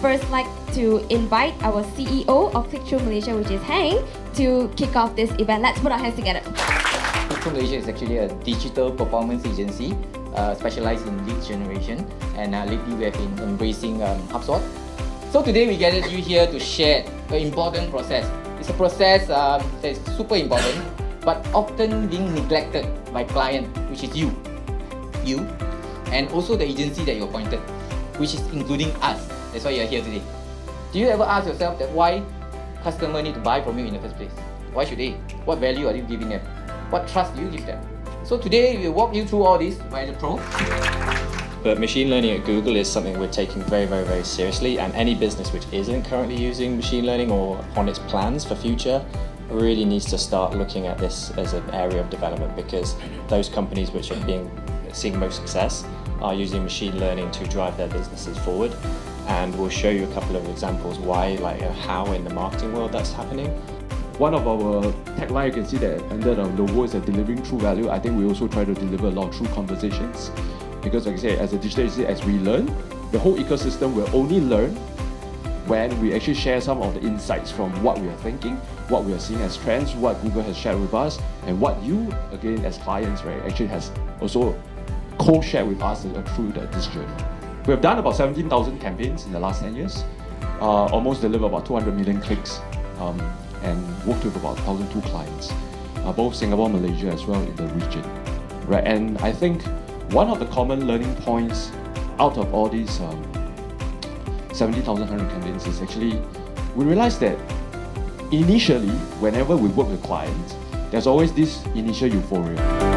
first like to invite our CEO of clickTRUE Malaysia, which is Heng, to kick off this event. Let's put our hands together. clickTRUE Malaysia is actually a digital performance agency specialized in lead generation, and lately we have been embracing HubSpot. So today we gathered you here to share an important process. It's a process that is super important, but often being neglected by client, which is you, and also the agency that you appointed, which is including us. That's why you're here today. Do you ever ask yourself that why customer need to buy from you in the first place? Why should they? What value are you giving them? What trust do you give them? So today we'll walk you through all this by the pro. But machine learning at Google is something we're taking very seriously, and any business which isn't currently using machine learning or on its plans for future really needs to start looking at this as an area of development, because those companies which are seeing most success are using machine learning to drive their businesses forward. And we'll show you a couple of examples why, like how in the marketing world that's happening. One of our tagline, you can see that under the logo is delivering true value. I think we also try to deliver a lot of true conversations. Because like I say, as a digital agency, as we learn, the whole ecosystem will only learn when we actually share some of the insights from what we are thinking, what we are seeing as trends, what Google has shared with us, and what you, again, as clients, right, actually has also co-shared with us through this journey. We have done about 17,000 campaigns in the last 10 years, almost delivered about 200 million clicks, and worked with about 1,002 clients, both Singapore, Malaysia, as well in the region. Right, and I think one of the common learning points out of all these 70,000 campaigns is actually, we realized that initially, whenever we work with clients, there's always this initial euphoria.